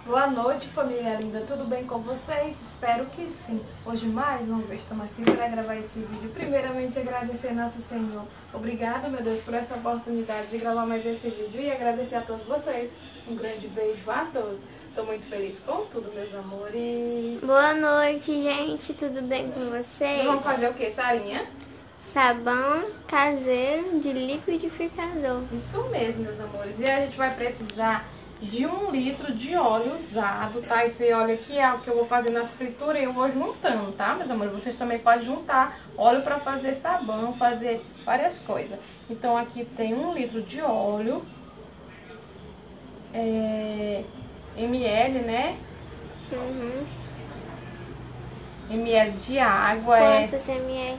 Boa noite, família linda, tudo bem com vocês? Espero que sim. Hoje mais uma vez estamos aqui para gravar esse vídeo. Primeiramente agradecer Nosso Senhor. Obrigado, meu Deus, por essa oportunidade de gravar mais esse vídeo e agradecer a todos vocês. Um grande beijo a todos. Estou muito feliz com tudo, meus amores. Boa noite, gente, tudo bem com vocês? E vamos fazer o que, Sarinha? Sabão caseiro de liquidificador. Isso mesmo, meus amores. E a gente vai precisar de 1 litro de óleo usado, tá? Esse óleo aqui é o que eu vou fazer nas frituras e eu vou juntando, tá, meus amores? Vocês também podem juntar óleo para fazer sabão, fazer várias coisas. Então aqui tem 1 litro de óleo, ml, né? Ml de água. Quantos ml?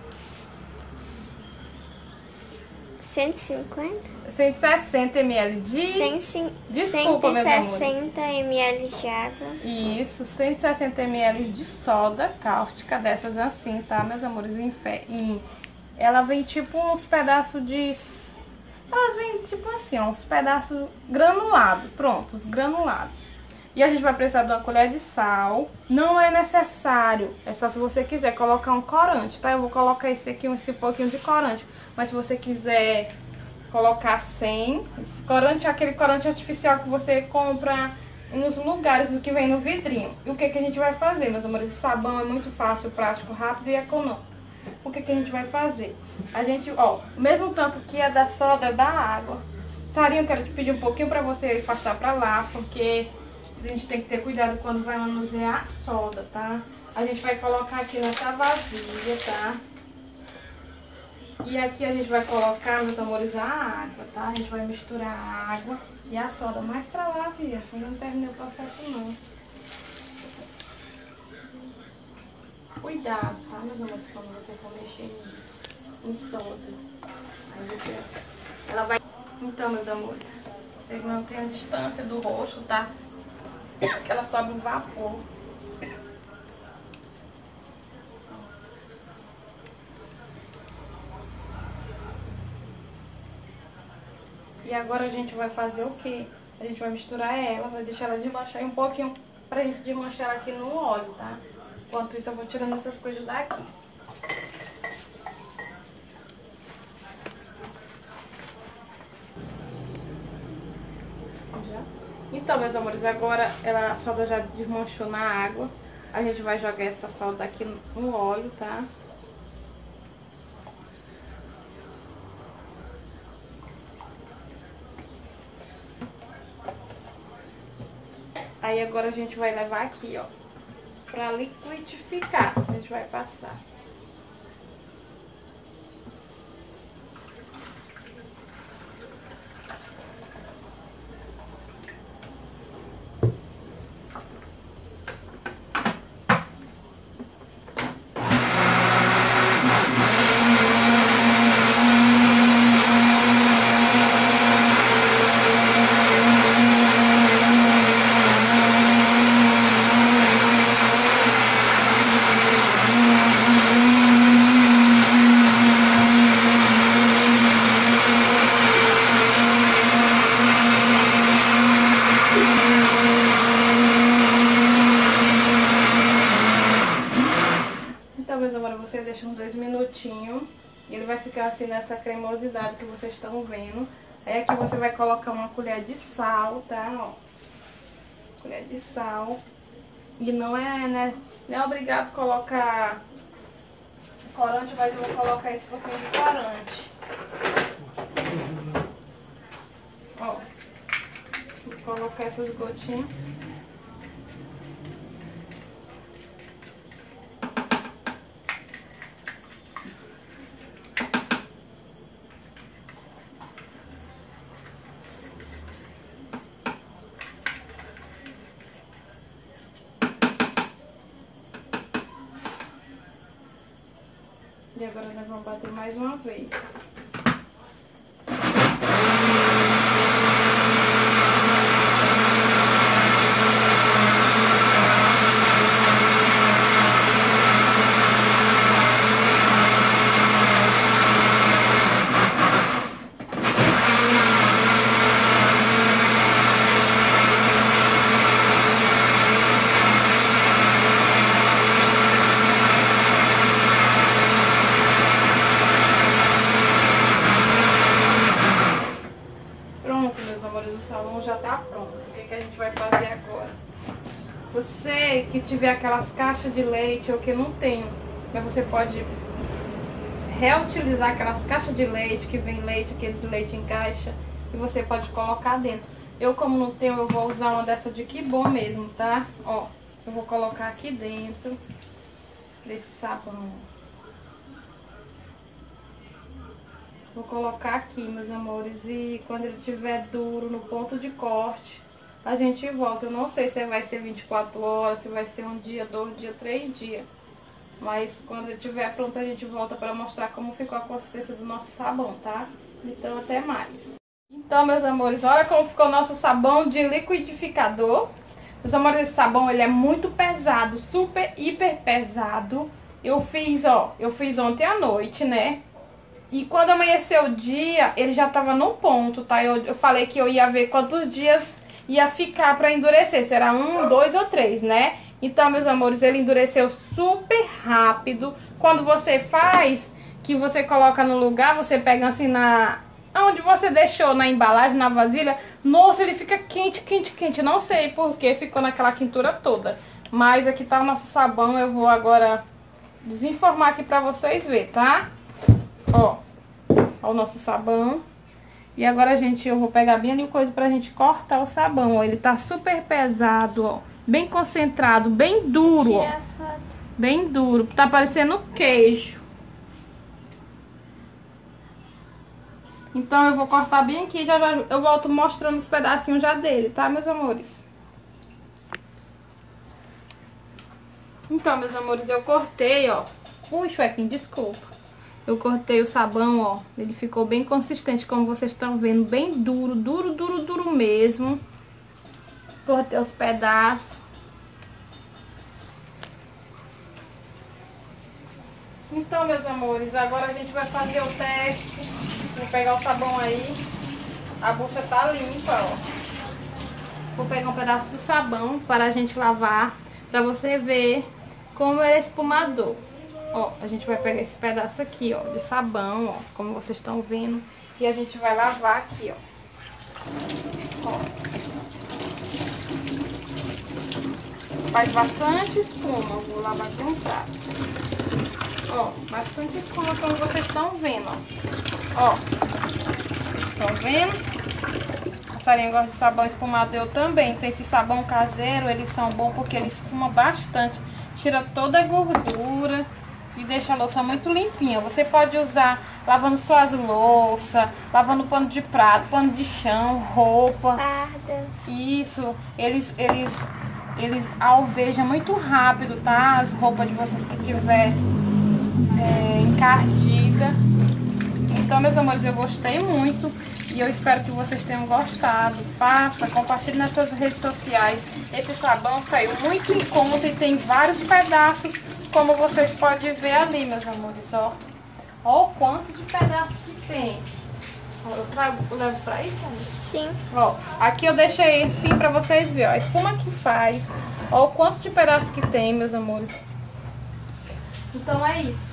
150? 160 ml de... Desculpa, meus amores. 160 ml de água. Isso, 160 ml de soda cáustica, dessas assim, tá, meus amores? Ela vem tipo uns pedaços de... Ela vem tipo assim, ó, uns pedaços granulados, prontos, granulados. E a gente vai precisar de uma colher de sal. Não é necessário, é só se você quiser colocar um corante, tá? Eu vou colocar esse aqui, esse pouquinho de corante. Mas se você quiser colocar sem, esse corante é aquele corante artificial que você compra nos lugares do que vem no vidrinho. E o que a gente vai fazer, meus amores? O sabão é muito fácil, prático, rápido e econômico. O que a gente vai fazer? A gente, ó, o mesmo tanto que é da soda, é da água. Sarinha, eu quero te pedir um pouquinho pra você afastar pra lá, porque a gente tem que ter cuidado quando vai manusear a soda, tá? A gente vai colocar aqui nessa vasilha, tá? E aqui a gente vai colocar, meus amores, a água, tá? A gente vai misturar a água e a soda mais pra lá, filha. Eu não terminei o processo, não. Cuidado, tá, meus amores, quando você for mexer nisso, em soda. Aí você... Ela vai... Então, meus amores, vocês mantêm a distância do rosto, tá? Porque ela sobe um vapor. E agora a gente vai fazer o quê? A gente vai misturar ela, vai deixar ela desmanchar um pouquinho pra gente desmanchar ela aqui no óleo, tá? Enquanto isso eu vou tirando essas coisas daqui. Então, meus amores, agora a soda já desmanchou na água. A gente vai jogar essa soda aqui no óleo, tá? Aí agora a gente vai levar aqui, ó, pra liquidificar. A gente vai passar. Então, meus amores, você deixa uns 2 minutinhos e ele vai ficar assim nessa cremosidade que vocês estão vendo. Aí aqui você vai colocar uma colher de sal, tá? Ó, colher de sal. E não é obrigado a colocar corante, mas eu vou colocar esse pouquinho de corante. Ó, vou colocar essas gotinhas. E agora nós vamos bater mais uma vez. que a gente vai fazer agora. Você que tiver aquelas caixas de leite ou que não tem, mas você pode reutilizar aquelas caixas de leite que vem leite, aqueles leite em caixa, e você pode colocar dentro. Eu, como não tenho, eu vou usar uma dessa de que bom mesmo, tá? Ó, eu vou colocar aqui dentro desse sabão. Vou colocar aqui, meus amores, e quando ele estiver duro, no ponto de corte, a gente volta. Eu não sei se vai ser 24 horas, se vai ser um dia, 2 dias, 3 dias. Mas quando ele estiver pronto, a gente volta para mostrar como ficou a consistência do nosso sabão, tá? Então, até mais. Então, meus amores, olha como ficou o nosso sabão de liquidificador. Meus amores, esse sabão, ele é muito pesado, super, hiper pesado. Eu fiz ontem à noite, né? E quando amanheceu o dia, ele já tava no ponto, tá? Eu falei que eu ia ver quantos dias ia ficar pra endurecer. Será 1, 2 ou 3, né? Então, meus amores, ele endureceu super rápido. Quando você faz, que você coloca no lugar, você pega assim onde você deixou na embalagem, na vasilha. Nossa, ele fica quente, quente, quente. Não sei porque ficou naquela quentura toda. Mas aqui tá o nosso sabão. Eu vou agora desenformar aqui pra vocês verem, tá? Ó o nosso sabão. E agora, eu vou pegar bem ali o coisa pra gente cortar o sabão, ó. Ele tá super pesado, ó. Bem concentrado, bem duro, ó. Bem duro. Tá parecendo queijo. Então, eu vou cortar bem aqui. Já eu volto mostrando os pedacinhos já dele, tá, meus amores? Então, meus amores, eu cortei, ó. Ui, Chuequinho, desculpa. Eu cortei o sabão, ó, ele ficou bem consistente, como vocês estão vendo, bem duro, duro, duro, duro mesmo. Cortei os pedaços. Então, meus amores, agora a gente vai fazer o teste. Vou pegar o sabão aí. A bucha tá limpa, ó. Vou pegar um pedaço do sabão para a gente lavar, para você ver como é espumador. Ó, a gente vai pegar esse pedaço aqui, ó, de sabão, ó, como vocês estão vendo. E a gente vai lavar aqui, ó. Faz bastante espuma, vou lavar aqui um prato. Ó, bastante espuma, como vocês estão vendo, ó. Ó, estão vendo? A Sarinha gosta de sabão espumado, eu também. Então, esse sabão caseiro, eles são bons porque ele espuma bastante. Tira toda a gordura e deixa a louça muito limpinha. Você pode usar lavando suas louças, lavando pano de prato, pano de chão, roupa. Farda. Isso, eles alvejam muito rápido, tá? As roupas de vocês que tiver encardida. Então, meus amores, eu gostei muito e eu espero que vocês tenham gostado. Faça, compartilhe nas suas redes sociais. Esse sabão saiu muito em conta e tem vários pedaços, como vocês podem ver ali, meus amores, ó. Ó o quanto de pedaços que tem. Ó, eu levo pra aí, família? Sim. Ó, aqui eu deixei assim pra vocês verem, ó, a espuma que faz. Ó o quanto de pedaços que tem, meus amores. Então é isso.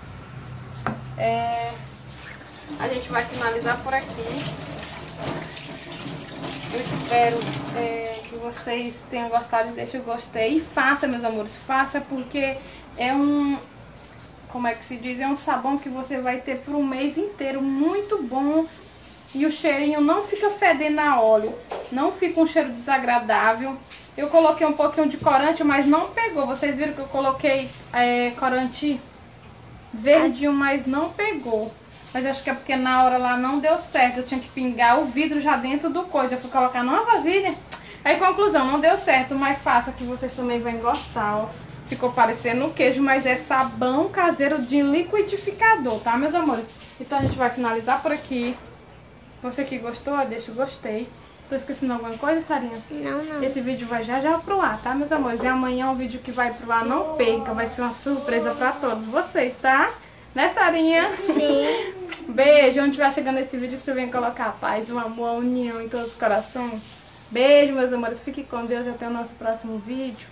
A gente vai finalizar por aqui. Eu espero que vocês tenham gostado. Deixa o gostei. E faça, meus amores. Faça porque é um... Como é que se diz? É um sabão que você vai ter por um mês inteiro. Muito bom. E o cheirinho não fica fedendo a óleo. Não fica um cheiro desagradável. Eu coloquei um pouquinho de corante, mas não pegou. Vocês viram que eu coloquei corante verdinho, mas não pegou. Mas acho que é porque na hora lá não deu certo. Eu tinha que pingar o vidro já dentro do coisa. Eu fui colocar numa vasilha. Aí, conclusão, não deu certo. Mas faça que vocês também vão gostar, ó. Ficou parecendo queijo, mas é sabão caseiro de liquidificador, tá, meus amores? Então a gente vai finalizar por aqui. Você que gostou, deixa o gostei. Tô esquecendo alguma coisa, Sarinha? Não. Esse vídeo vai já pro ar, tá, meus amores? E amanhã o vídeo que vai pro ar, não perca. Vai ser uma surpresa pra todos vocês, tá? Né, Sarinha? Sim. Beijo. Onde vai chegando esse vídeo que você vem colocar paz, um amor, a união em todos os corações. Beijo, meus amores. Fique com Deus. Até o nosso próximo vídeo.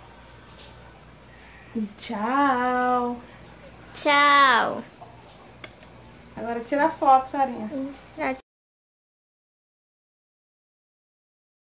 Tchau. Tchau. Agora tira a foto, Sarinha. Tchau.